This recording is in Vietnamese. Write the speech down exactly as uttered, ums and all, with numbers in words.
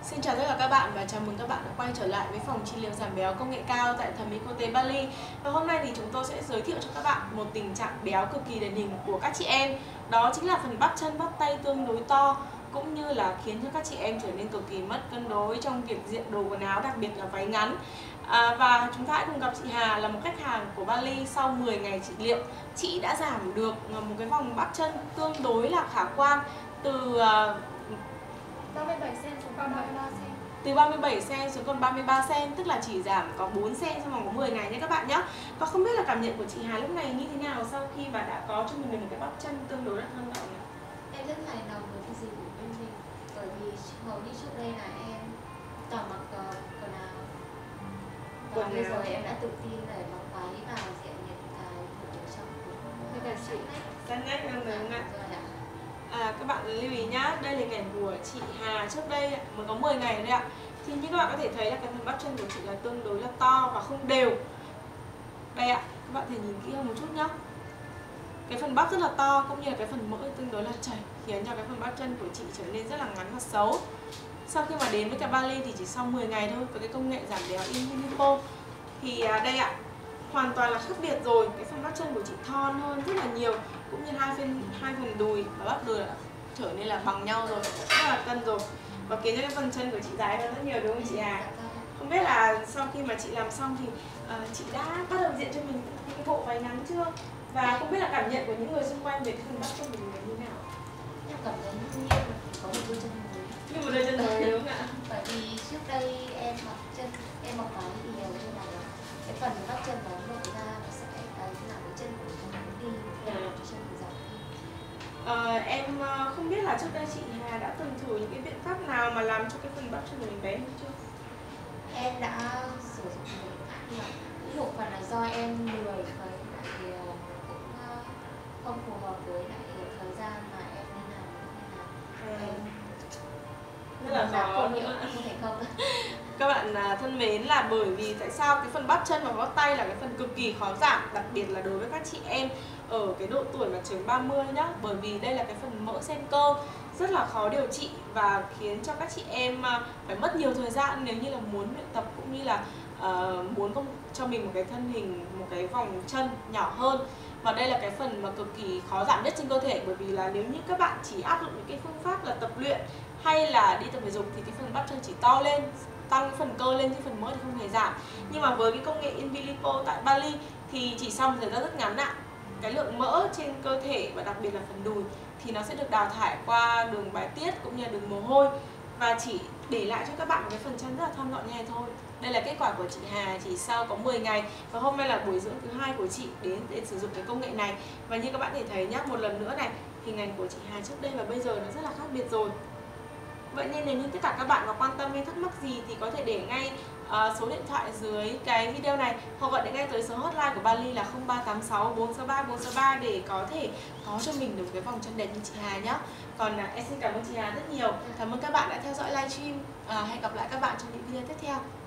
Xin chào tất cả các bạn và chào mừng các bạn đã quay trở lại với phòng trị liệu giảm béo công nghệ cao tại Thẩm mỹ Quốc tế Bali. Và hôm nay thì chúng tôi sẽ giới thiệu cho các bạn một tình trạng béo cực kỳ điển hình của các chị em. Đó chính là phần bắp chân, bắp tay tương đối to, cũng như là khiến cho các chị em trở nên cực kỳ mất cân đối trong việc diện đồ quần áo, đặc biệt là váy ngắn. À, và chúng ta hãy cùng gặp chị Hà, là một khách hàng của Bali. Sau mười ngày trị liệu, chị đã giảm được một cái vòng bắp chân tương đối là khả quan, từ uh, ba mươi bảy xen xuống còn ba mươi ba xen. Từ ba mươi bảy xen xuống còn ba mươi ba xen, tức là chỉ giảm có bốn xen trong vòng có mười ngày nhé các bạn nhé. Và không biết là cảm nhận của chị Hà lúc này như thế nào sau khi mà đã có cho mình một cái bắp chân tương đối là thon gọn này? Em rất hài lòng với cái dịch vụ bên mình, bởi vì hầu như trước đây là em toàn mặc uh, quần áo và Quần bây áo. giờ em đã tự tin để mặc váy và diện những cái ở trong Với cả chị Săn nách em đúng không ạ? rồi ạ. À, các bạn lưu ý nhá, đây là hình ảnh của chị Hà trước đây mới có mười ngày thôi ạ. Thì như các bạn có thể thấy là cái phần bắp chân của chị là tương đối là to và không đều. Đây ạ, các bạn thể nhìn kỹ hơn một chút nhá. Cái phần bắp rất là to, cũng như là cái phần mỡ tương đối là chảy, khiến cho cái phần bắp chân của chị trở nên rất là ngắn và xấu. Sau khi mà đến với cả Bali thì chỉ sau mười ngày thôi, với cái công nghệ giảm béo Infinilipo, thì à, đây ạ, hoàn toàn là khác biệt rồi. Cái phần bắp chân của chị thon hơn rất là nhiều, cũng như hai phần hai phần đùi và bắp đùi đã trở nên là bằng nhau rồi, rất là cân rồi, và khiến cho cái phần chân của chị dài hơn rất nhiều, đúng không chị Hà? Không biết là sau khi mà chị làm xong thì uh, chị đã bắt đầu diện cho mình những cái bộ váy ngắn chưa? Và không biết là cảm nhận của những người xung quanh về cái phần bắp chân của mình là như thế nào? Em cảm thấy như là có một đôi chân mới. Như một đôi chân mới đúng không ạ? Bởi vì trước đây em mặc chân, em mặc váy thì nhiều nên là cái phần bắp chân nó lộ ra nó sẽ cái làm cái chân của nó đi, làm cho chân mình dọc đi. Ờ, em ờ, không biết là trước đây chị Hà đã từng thử những cái biện pháp nào mà làm cho cái phần bắp chân của mình bé hơn chưa? Em đã sử dụng nhiều biện pháp, nhưng mà cũng một phần là do em lười với lại ờ, cũng ờ, không phù hợp với lại thời gian mà em đi làm, nên là em Rất là dạ, khó không đúng hiểu, không ạ? không thể không. Các bạn à, thân mến, là bởi vì tại sao cái phần bắp chân và bắp tay là cái phần cực kỳ khó giảm, đặc biệt là đối với các chị em ở cái độ tuổi mà chừng ba mươi nhá. Bởi vì đây là cái phần mỡ sen cơ rất là khó điều trị và khiến cho các chị em à, phải mất nhiều thời gian nếu như là muốn luyện tập, cũng như là uh, muốn không cho mình một cái thân hình, một cái vòng chân nhỏ hơn. Và đây là cái phần mà cực kỳ khó giảm nhất trên cơ thể, bởi vì là nếu như các bạn chỉ áp dụng những cái phương pháp là tập luyện hay là đi tập thể dục thì cái phần bắp chân chỉ to lên, tăng phần cơ lên, chứ phần mỡ thì không hề giảm. Nhưng mà với cái công nghệ Infinilipo tại Bali thì chỉ sau một thời gian rất ngắn ạ, cái lượng mỡ trên cơ thể và đặc biệt là phần đùi thì nó sẽ được đào thải qua đường bài tiết cũng như là đường mồ hôi, và chỉ để lại cho các bạn một cái phần chân rất là thon gọn như này thôi. Đây là kết quả của chị Hà chỉ sau có mười ngày, và hôm nay là buổi dưỡng thứ hai của chị đến để sử dụng cái công nghệ này. Và như các bạn thể thấy nhá, một lần nữa này, hình ảnh của chị Hà trước đây và bây giờ nó rất là khác biệt rồi. Vậy nên nếu như tất cả các bạn có quan tâm hay thắc mắc gì thì có thể để ngay uh, số điện thoại dưới cái video này, hoặc gọi đến ngay tới số hotline của Bali là không ba tám sáu bốn sáu ba bốn sáu ba để có thể có cho mình được cái vòng chân đẹp như chị Hà nhé. Còn uh, em xin cảm ơn chị Hà rất nhiều. Cảm ơn các bạn đã theo dõi livestream. Uh, hẹn gặp lại các bạn trong những video tiếp theo.